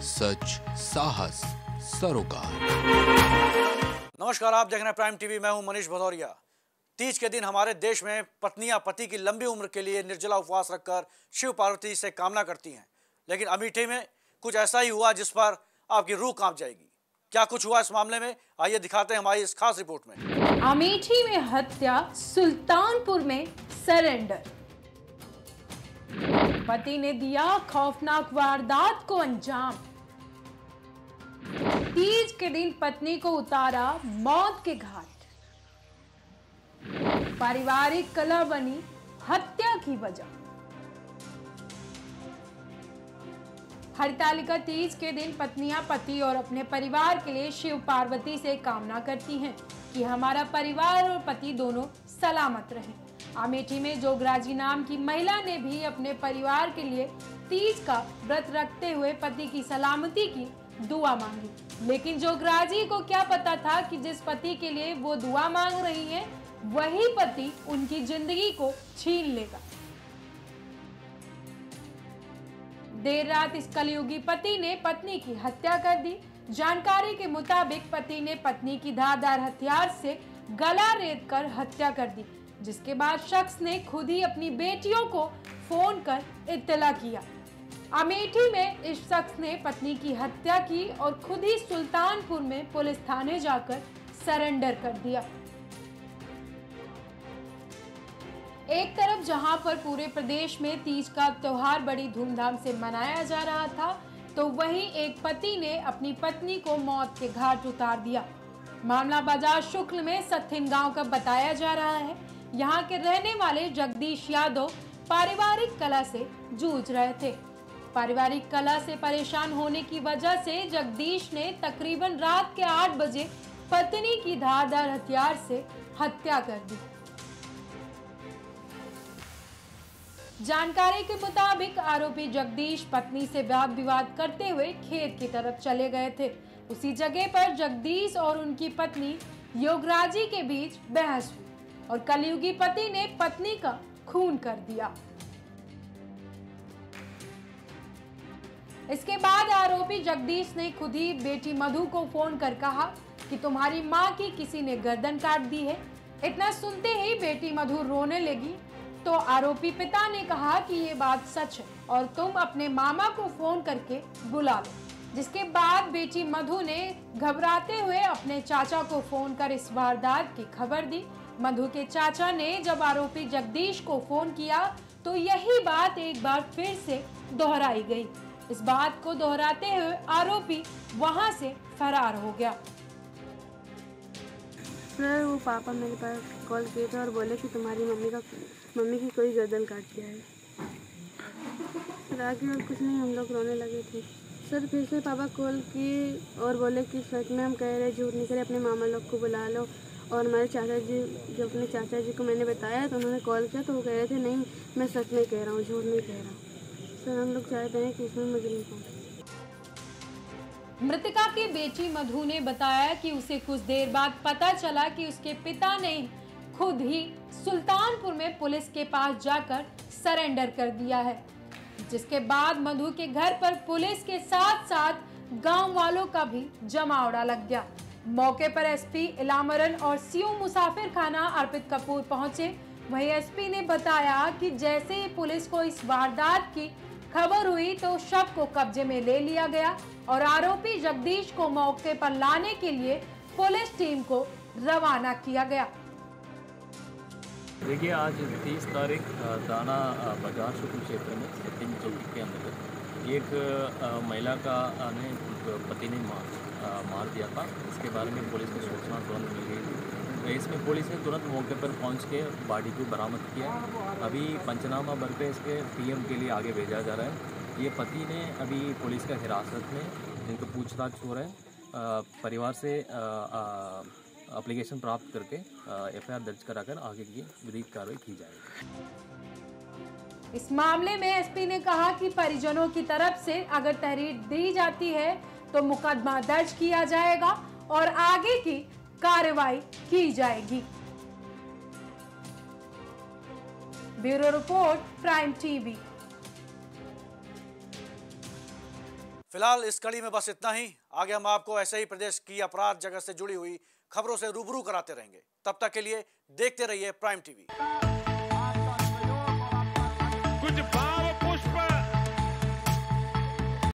सच, साहस, सरोकार। नमस्कार, आप देख रहे हैं प्राइम टीवी। मैं हूं मनीष भदौरिया। तीज के दिन हमारे देश में पत्नियां पति की लंबी उम्र के लिए निर्जला उपवास रखकर शिव पार्वती से कामना करती हैं। लेकिन अमेठी में कुछ ऐसा ही हुआ जिस पर आपकी रूह कांप जाएगी। क्या कुछ हुआ इस मामले में, आइए दिखाते हैं हमारी इस खास रिपोर्ट में। अमेठी में हत्या, सुल्तानपुर में सरेंडर। पति ने दिया खौफनाक वारदात को अंजाम। तीज के दिन पत्नी को उतारा मौत के घाट। पारिवारिक कलह बनी हत्या की वजह। हरतालिका तीज के दिन पत्नियां पति और अपने परिवार के लिए शिव पार्वती से कामना करती हैं कि हमारा परिवार और पति दोनों सलामत रहें। अमेठी में जोगराजी नाम की महिला ने भी अपने परिवार के लिए तीज का व्रत रखते हुए पति की सलामती की दुआ मांगी। लेकिन जोगराजी को क्या पता था कि जिस पति के लिए वो दुआ मांग रही है वही पति उनकी जिंदगी को छीन लेगा। देर रात इस कलयुगी पति ने पत्नी की हत्या कर दी। जानकारी के मुताबिक पति ने पत्नी की धारदार हथियार से गला रेत कर हत्या कर दी, जिसके बाद शख्स ने खुद ही अपनी बेटियों को फोन कर इत्तला किया। अमेठी में इस शख्स ने पत्नी की हत्या की और खुद ही सुल्तानपुर में पुलिस थाने जाकर सरेंडर कर दिया। एक तरफ जहां पर पूरे प्रदेश में तीज का त्योहार बड़ी धूमधाम से मनाया जा रहा था, तो वहीं एक पति ने अपनी पत्नी को मौत के घाट उतार दिया। मामला बाजार शुक्ल में सत्थिन गांव का बताया जा रहा है। यहाँ के रहने वाले जगदीश यादव पारिवारिक कलह से जूझ रहे थे। पारिवारिक कलह से परेशान होने की वजह से जगदीश ने तकरीबन रात के 8 बजे पत्नी की धारदार हथियार से हत्या कर दी। जानकारी के मुताबिक आरोपी जगदीश पत्नी से वाद विवाद करते हुए खेत की तरफ चले गए थे। उसी जगह पर जगदीश और उनकी पत्नी योगराजी के बीच बहस हुई और कलयुगी पति ने पत्नी का खून कर दिया। इसके बाद आरोपी जगदीश ने खुद ही बेटी मधु को फोन कर कहा कि तुम्हारी मां की किसी ने गर्दन काट दी है। इतना सुनते ही बेटी मधु रोने लगी तो आरोपी पिता ने कहा कि ये बात सच है और तुम अपने मामा को फोन करके बुला लो। जिसके बाद बेटी मधु ने घबराते हुए अपने चाचा को फोन कर इस वारदात की खबर दी। मधु के चाचा ने जब आरोपी जगदीश को फोन किया तो यही बात एक बार फिर से दोहराई गई। इस बात को दोहराते हुए आरोपी वहां से फरार हो गया। फिर वो पापा मेरे पास कॉल किए थे और बोले कि तुम्हारी मम्मी की कोई गर्दन काट दिया है। फिर आगे और कुछ नहीं, हम लोग रोने लगे थे। सर फिर से पापा कॉल किए और बोले कि सच में हम कह रहे, झूठ नहीं करे, अपने मामा लोग को बुला लो। और हमारे चाचा जी, जब अपने चाचा जी को मैंने बताया तो उन्होंने कॉल किया तो वो कह रहे थे नहीं मैं सच में कह रहा हूँ, झूठ नहीं कह रहा। सर हम लोग चाहते हैं कि इसमें मुझे कौन। मृतका की बेटी मधु ने बताया कि उसे कुछ देर बाद पता चला कि उसके पिता ने खुद ही सुल्तानपुर में पुलिस के पास जाकर सरेंडर कर दिया है। जिसके बाद मधु के घर पर पुलिस के साथ साथ गांव वालों का भी जमावड़ा लग गया। मौके पर एसपी इलामरन और सीओ मुसाफिर खाना अर्पित कपूर पहुंचे। वहीं एसपी ने बताया कि जैसे ही पुलिस को इस वारदात की खबर हुई तो शव को कब्जे में ले लिया गया और आरोपी जगदीश को मौके पर लाने के लिए पुलिस टीम को रवाना किया गया। देखिए आज 30 तारीख दाना बाजार शुक्ल क्षेत्र में सत्थिन चौकी के अंदर एक महिला का पति ने मार दिया था। इसके बारे में पुलिस को सूचना तुरंत मिल गई थी। इसमें पुलिस ने तुरंत मौके पर पहुंच के बॉडी को बरामद किया। अभी पंचनामा भर के इसके पीएम के लिए आगे भेजा जा रहा है। ये पति ने अभी पुलिस का हिरासत में, जिनको पूछताछ हो रहा है, परिवार से एप्लीकेशन प्राप्त करके एफआईआर दर्ज कराकर आगे की विधिक कार्रवाई की जाएगी। इस मामले में एसपी ने कहा कि परिजनों की तरफ से अगर तहरीर दी जाती है तो मुकदमा दर्ज किया जाएगा और आगे की कार्रवाई की जाएगी। Bureau report, prime TV. फिलहाल इस कड़ी में बस इतना ही। आगे हम आपको ऐसे ही प्रदेश की अपराध जगत से जुड़ी हुई खबरों से रूबरू कराते रहेंगे। तब तक के लिए देखते रहिए प्राइम टीवी।